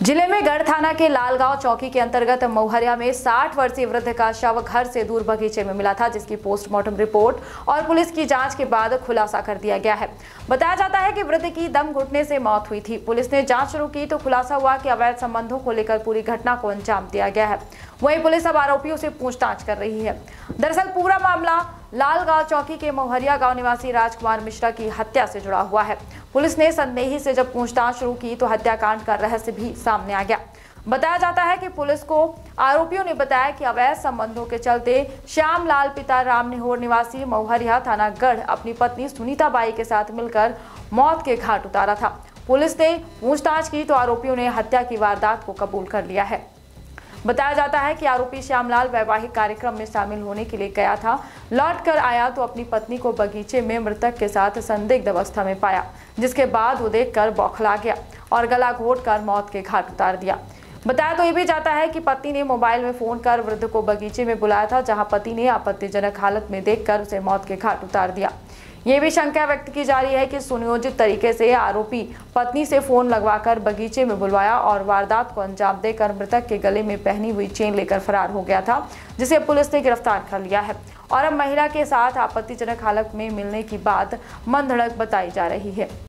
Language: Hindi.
जिले में गढ़ थाना के लालगांव चौकी के अंतर्गत मौहरिया में 60 वर्षीय वृद्ध का शव घर से दूर बगीचे में मिला था, जिसकी पोस्टमार्टम रिपोर्ट और पुलिस की जांच के बाद खुलासा कर दिया गया है। बताया जाता है कि वृद्ध की दम घुटने से मौत हुई थी। पुलिस ने जांच शुरू की तो खुलासा हुआ कि अवैध संबंधों को लेकर पूरी घटना को अंजाम दिया गया है। वहीं पुलिस अब आरोपियों से पूछताछ कर रही है। दरअसल पूरा मामला लालगांव चौकी के मौहरिया गांव निवासी राजकुमार मिश्रा की हत्या से जुड़ा हुआ है। पुलिस ने संदेही से जब पूछताछ शुरू की तो हत्याकांड का रहस्य भी सामने आ गया। बताया जाता है कि पुलिस को आरोपियों ने बताया कि अवैध संबंधों के चलते श्याम लाल पिता रामनिहोर निवासी मौहरिया थाना गढ़ अपनी पत्नी सुनीता बाई के साथ मिलकर मौत के घाट उतारा था। पुलिस ने पूछताछ की तो आरोपियों ने हत्या की वारदात को कबूल कर लिया है। बताया जाता है कि आरोपी श्यामलाल वैवाहिक कार्यक्रम में शामिल होने के लिए गया था। लौट कर आया तो अपनी पत्नी को बगीचे में मृतक के साथ संदिग्ध अवस्था में पाया, जिसके बाद वो देखकर बौखला गया और गला घोंटकर मौत के घाट उतार दिया। बताया तो ये भी जाता है कि पत्नी ने मोबाइल में फोन कर वृद्ध को बगीचे में बुलाया था, जहां पति ने आपत्तिजनक हालत में देखकर उसे मौत के घाट उतार दिया। ये भी शंका व्यक्त की जा रही है कि सुनियोजित तरीके से आरोपी पत्नी से फोन लगवाकर बगीचे में बुलवाया और वारदात को अंजाम देकर मृतक के गले में पहनी हुई चेन लेकर फरार हो गया था, जिसे पुलिस ने गिरफ्तार कर लिया है और अब महिला के साथ आपत्तिजनक हालत में मिलने की बात मंदढ़क बताई जा रही है।